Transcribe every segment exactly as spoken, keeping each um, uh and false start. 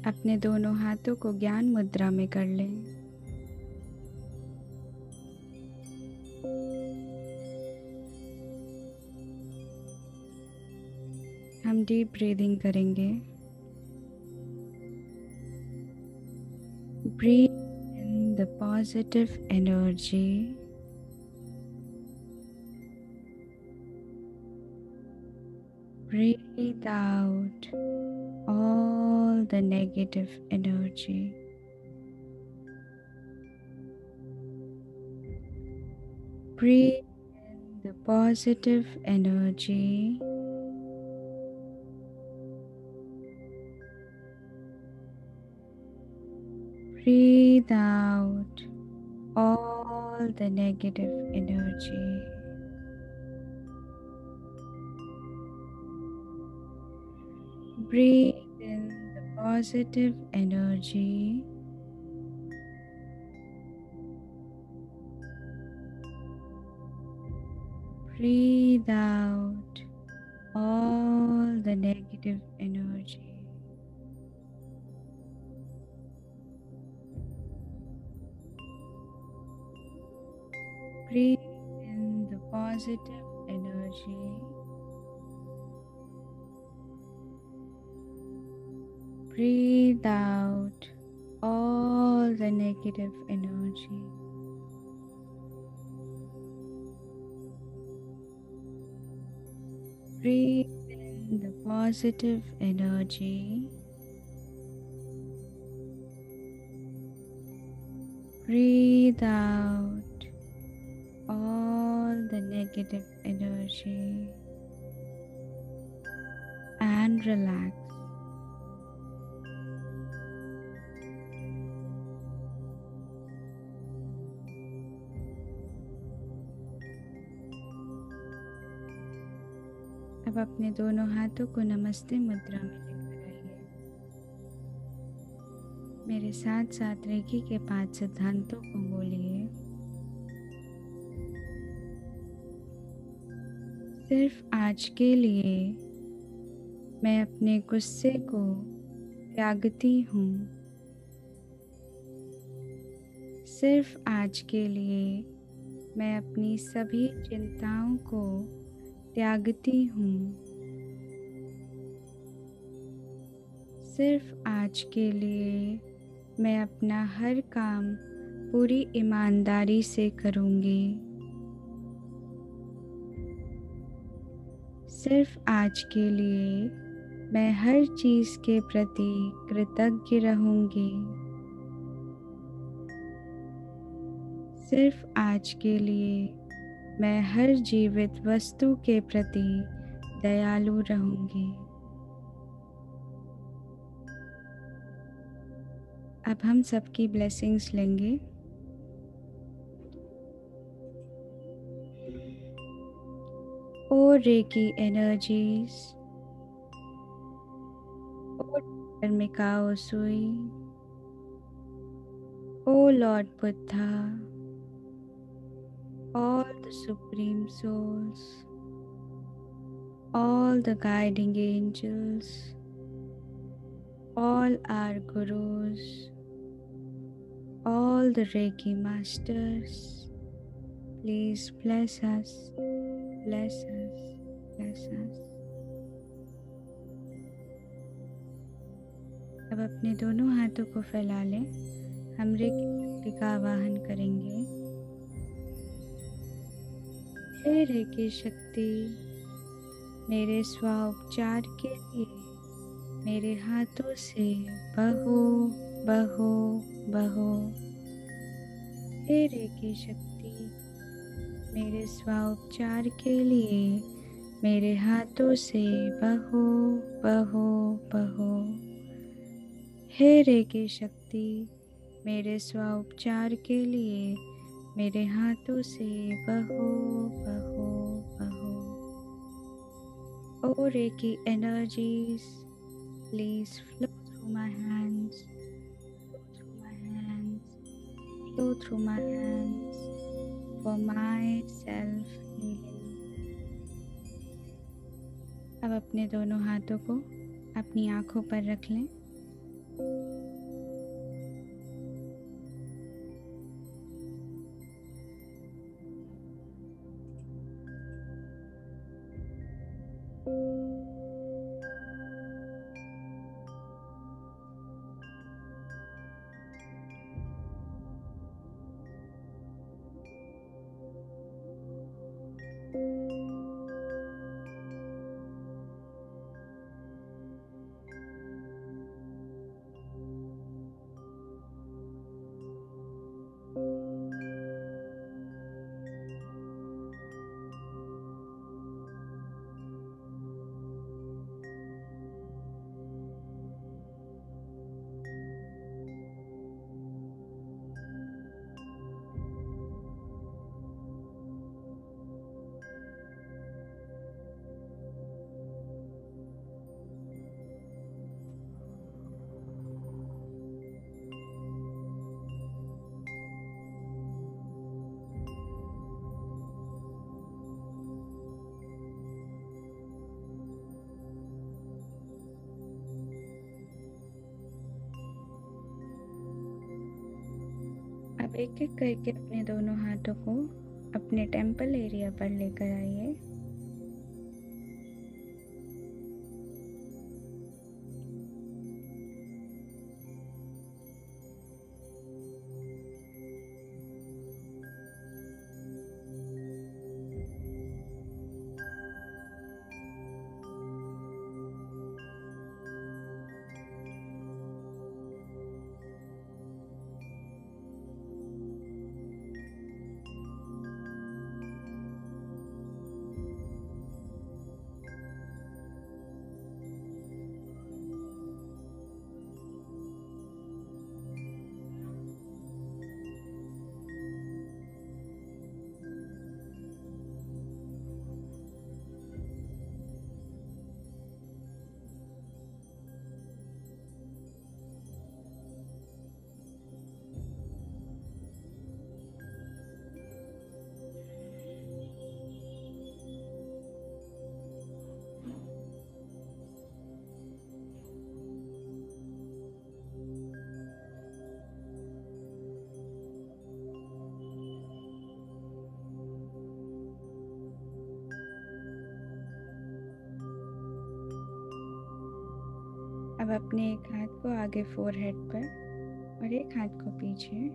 अपने दोनों हाथों को ज्ञान मुद्रा में कर लें। हम डीप ब्रीदिंग करेंगे। Breathe in the positive energy. Breathe out all the negative energy. Breathe in the positive energy. Breathe out all the negative energy. Breathe in the positive energy. Breathe out all the negative energy. Breathe in the positive energy. Breathe out all the negative energy. Breathe in the positive energy. Breathe out all the negative energy and relax. अब अपने दोनों हाथों को नमस्ते मुद्रा में लेकर आइए। मेरे साथ साथ रेकी के पांच सिद्धांतों को बोलिए। सिर्फ आज के लिए मैं अपने गुस्से को त्यागती हूँ। सिर्फ आज के लिए मैं अपनी सभी चिंताओं को त्यागती हूँ। सिर्फ आज के लिए मैं अपना हर काम पूरी ईमानदारी से करूँगी। सिर्फ आज के लिए मैं हर चीज़ के प्रति कृतज्ञ रहूँगी। सिर्फ आज के लिए मैं हर जीवित वस्तु के प्रति दयालु रहूँगी। अब हम सबकी ब्लेसिंग्स लेंगे। ओ रेकी एनर्जीज, ओ धर्मिकाओ सुई, O lord Buddha, all the supreme souls, all the guiding angels, all our gurus, all the Reiki masters, please bless us, bless us, bless us. अब अपने दोनों हाथों को फैला लें। हम रेकी शक्ति का आवाहन करेंगे। हे रेकी शक्ति, मेरे स्वाउपचार के लिए मेरे हाथों से बहो बहो बहो। हे रेकी शक्ति, मेरे स्वाउपचार के लिए मेरे हाथों से बहो बहो बहो। हे रेकी शक्ति, मेरे स्वाउपचार के लिए मेरे हाथों से बहो बहो बहो। O reiki energies, please flow through my hands, through my hands, flow through my hands for my self healing. अब अपने दोनों हाथों को अपनी आँखों पर रख लें। अब एक एक करके अपने दोनों हाथों को अपने टेम्पल एरिया पर लेकर आइए। अब अपने एक हाथ को आगे फोरहेड पर और एक हाथ को पीछे।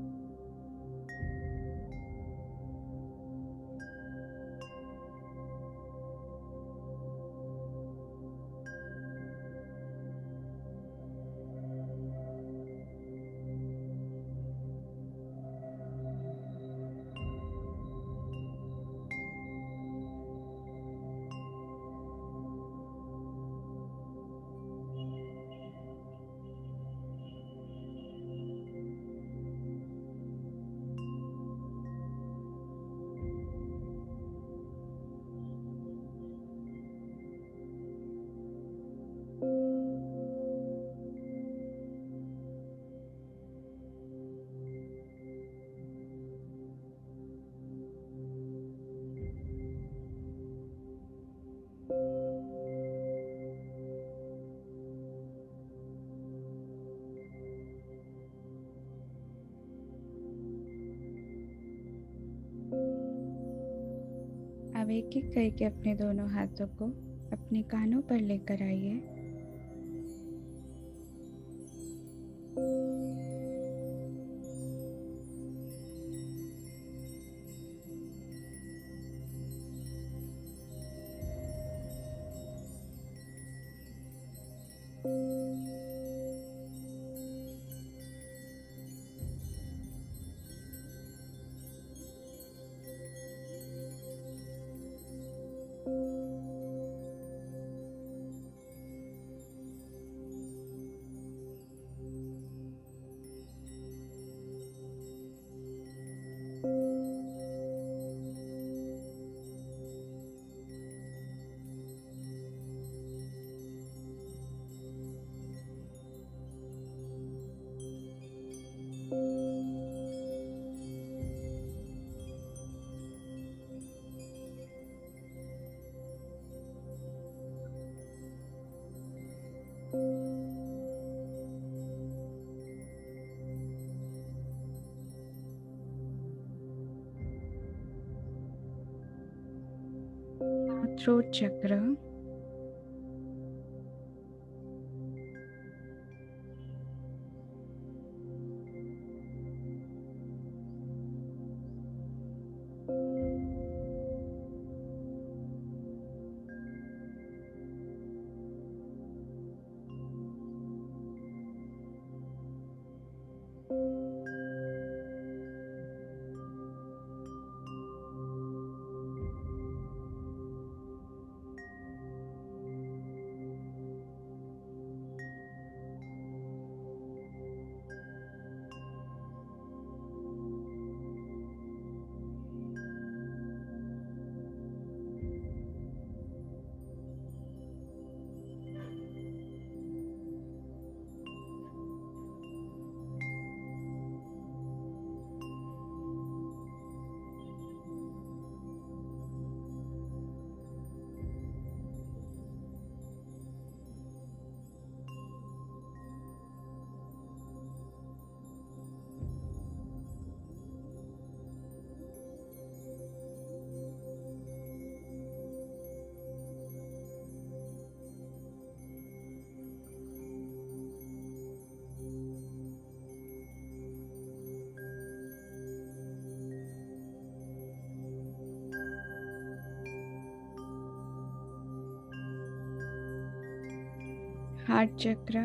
अब एक एक करके अपने दोनों हाथों को अपने कानों पर लेकर आइए। थ्रोट चक्र, हार्ट चक्र,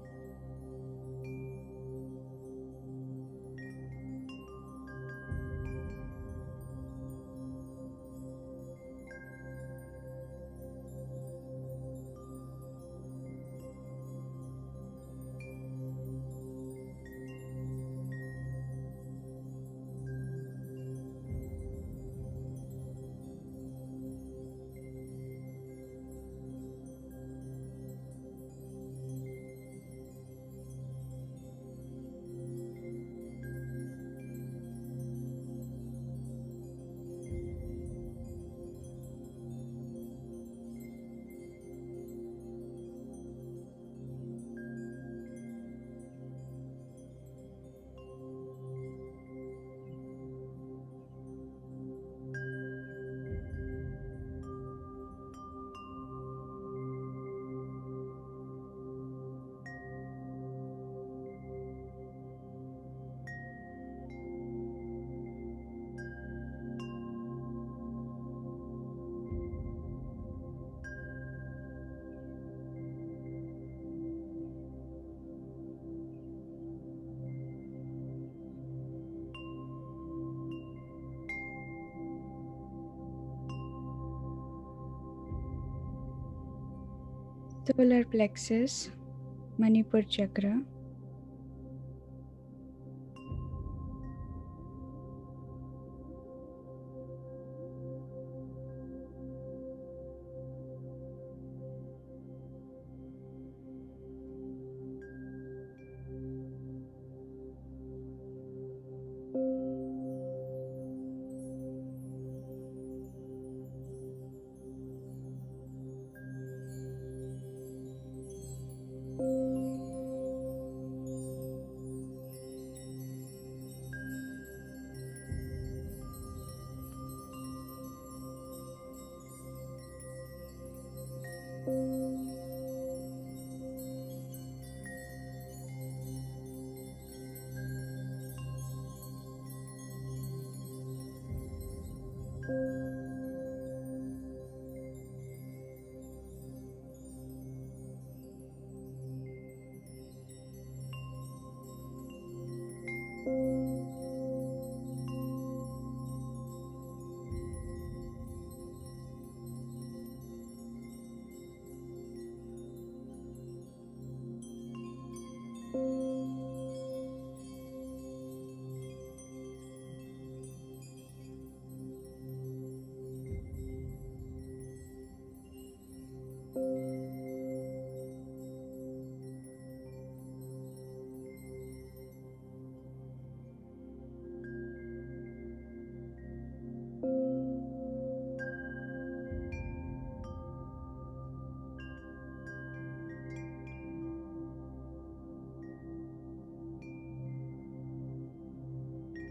सोलर प्लेक्सस, मणिपुर चक्र,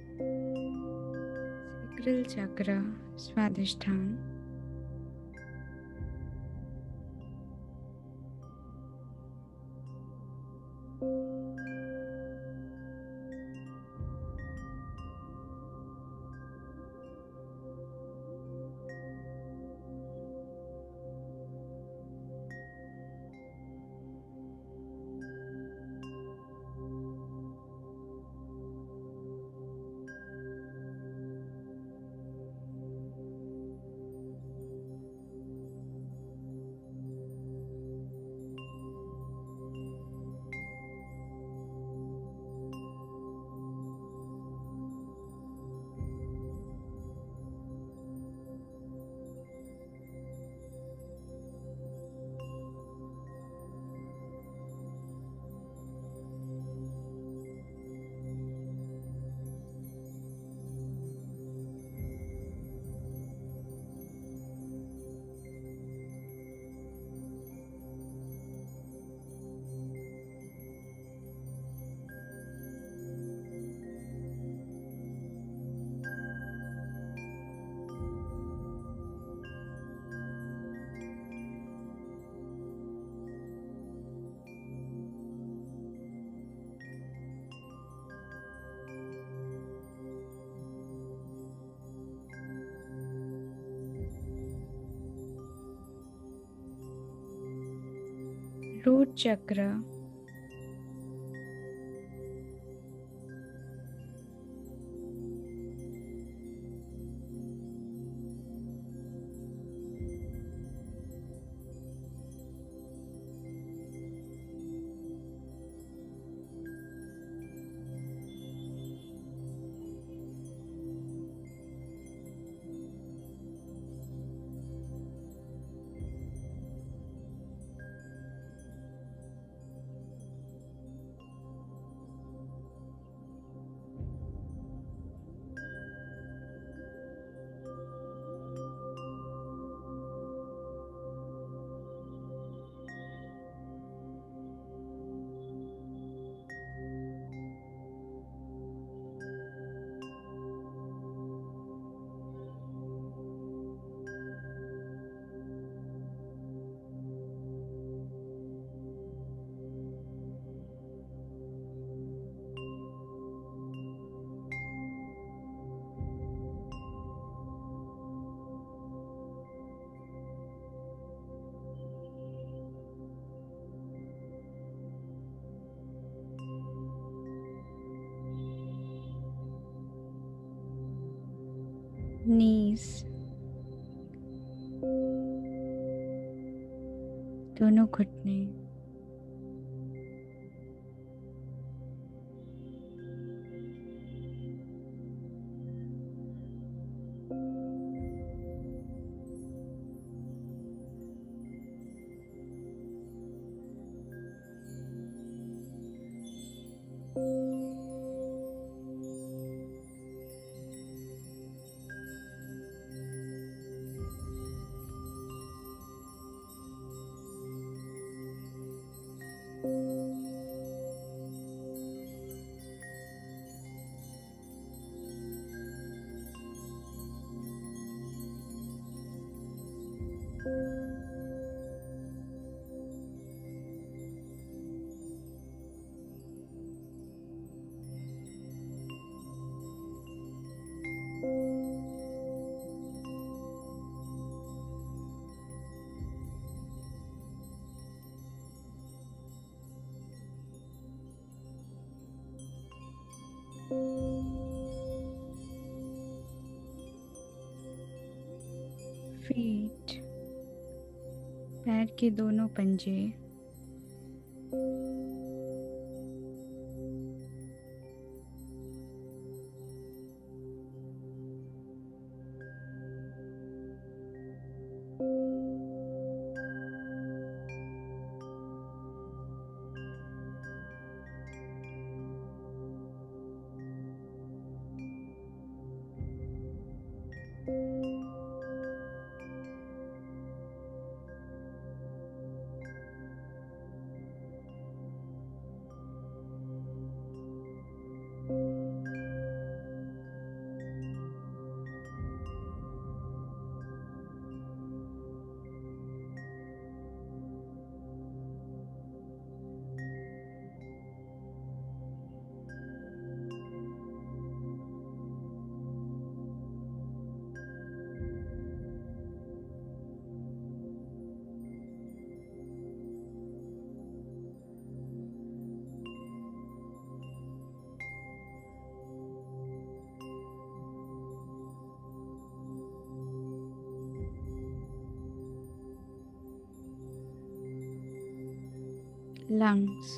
सैक्रल चक्र, स्वादिष्ठान, रूट चक्र, नीज, दोनों घुटने, फीट, पैर के दोनों पंजे, lungs,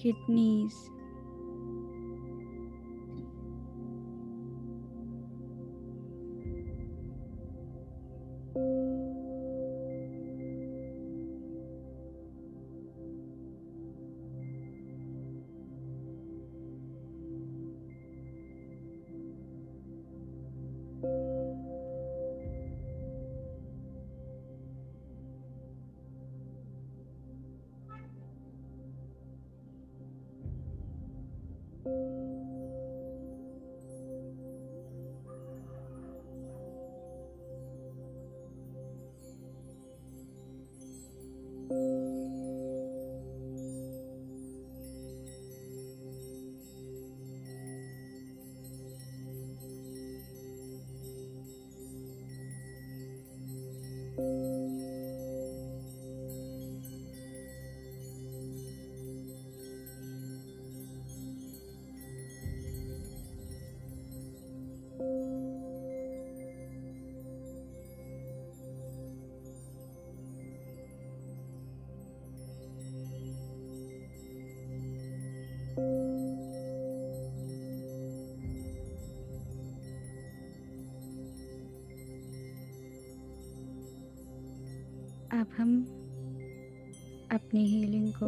kidneys, अब हम अपनी हीलिंग को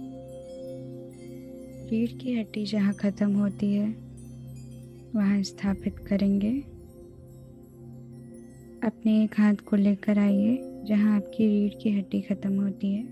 रीढ़ की हड्डी जहाँ ख़त्म होती है वहाँ स्थापित करेंगे। अपने एक हाथ को लेकर आइए जहाँ आपकी रीढ़ की हड्डी ख़त्म होती है,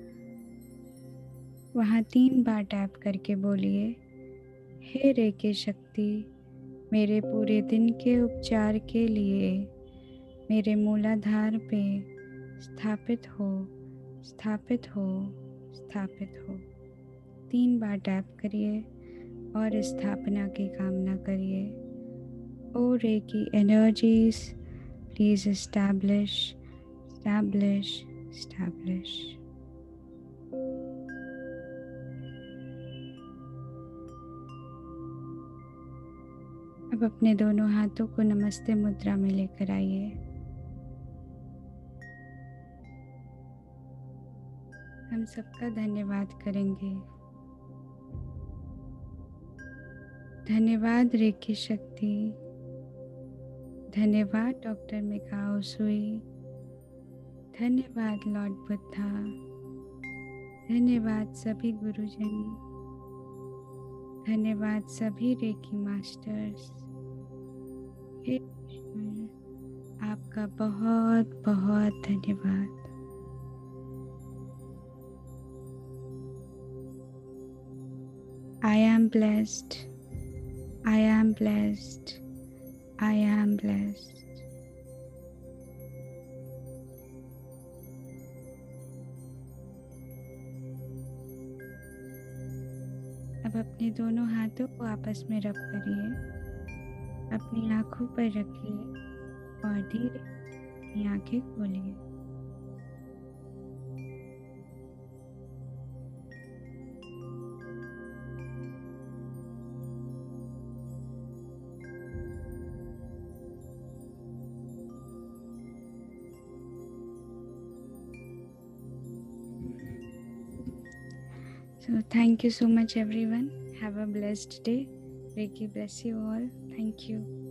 वहाँ तीन बार टैप करके बोलिए, हे रेकी शक्ति, मेरे पूरे दिन के उपचार के लिए मेरे मूलाधार पे स्थापित हो, स्थापित हो, स्थापित हो। तीन बार टैप करिए और स्थापना की कामना करिए। O reiki energies, please establish, establish, establish. अब अपने दोनों हाथों को नमस्ते मुद्रा में लेकर आइए। हम सबका धन्यवाद करेंगे। धन्यवाद रेकी शक्ति, धन्यवाद डॉक्टर मिकाओ सुई, धन्यवाद लॉर्ड बुद्धा, धन्यवाद सभी गुरुजन, धन्यवाद सभी रेकी मास्टर्स। हे ईश्वर, आपका बहुत बहुत धन्यवाद। I am blessed, I am blessed, I am blessed. अब अपने दोनों हाथों को आपस में रब करिए, अपनी आँखों पर रखिए और धीरे अपनी आँखें खोलिए। So thank you so much everyone. Have a blessed day. Reiki bless you all. Thank you.